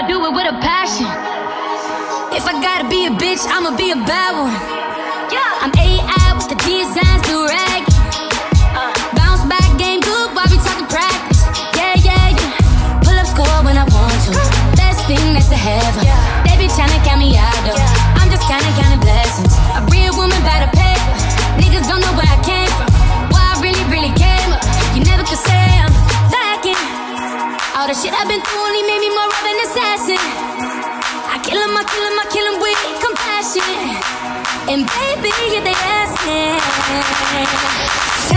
I do it with a passion. If I gotta be a bitch, I'ma be a bad one. Yeah. I'm AI with the designs, do rag. Bounce back, game good while we talking practice. Yeah, yeah, yeah. Pull up score when I want to. Best thing next to heaven. They be tryna count me out though. I'm just counting blessings. A real woman by the paper. Niggas don't know where I came from. Why I really came up. You never could say I'm lacking. All the shit I've been through only made me more of an assassin. I kill him with compassion. And baby, if they ask me,